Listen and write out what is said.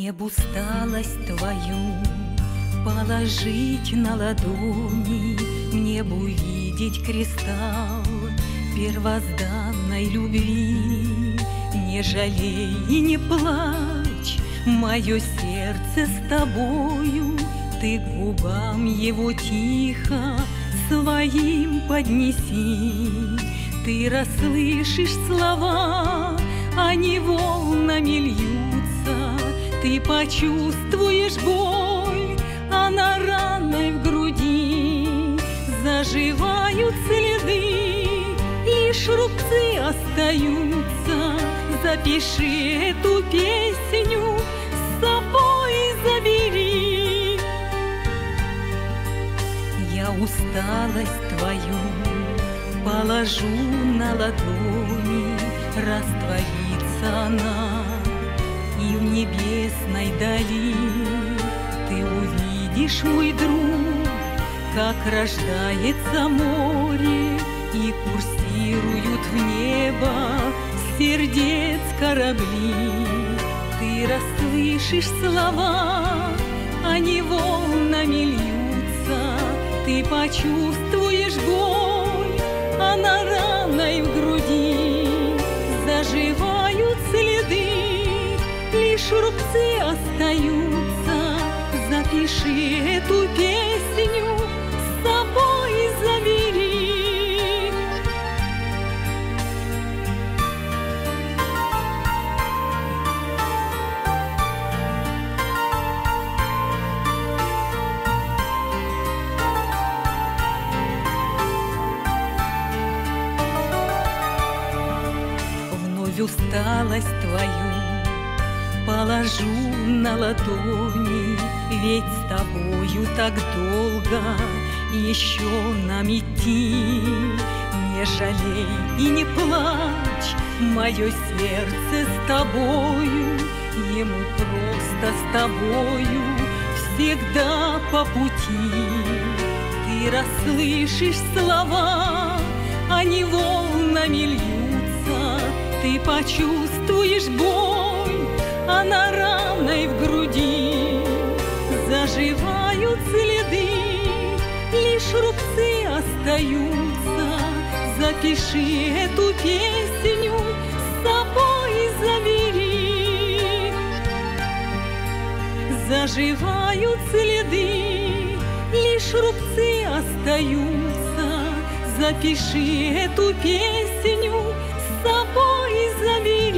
Мне б усталость твою положить на ладони, мне б увидеть кристалл первозданной любви. Не жалей и не плачь, мое сердце с тобою, ты к губам его тихо своим поднеси. Ты расслышишь слова, они волнами льются, ты почувствуешь боль, она раной в груди. Заживают следы, лишь рубцы остаются. Запиши эту песню, с собой забери. Я усталость твою положу на ладони, растворится она, и в небесной дали ты увидишь, мой друг, как рождается море и курсируют в небо сердец корабли. Ты расслышишь слова, они волнами льются, ты почувствуешь боль, она раной в груди. Заживают следы, лишь рубцы остаются. Запиши эту песню, с собой забери. Усталость твою положу на ладони, ведь с тобою так долго еще нам идти. Не жалей и не плачь, мое сердце с тобою, ему просто с тобою всегда по пути. Ты расслышишь слова, они волнами льются, ты почувствуешь боль, она раной в груди. Заживают следы, лишь рубцы остаются. Запиши эту песню, с собой забери. Заживают следы, лишь рубцы остаются. Запиши эту песню, с собой забери.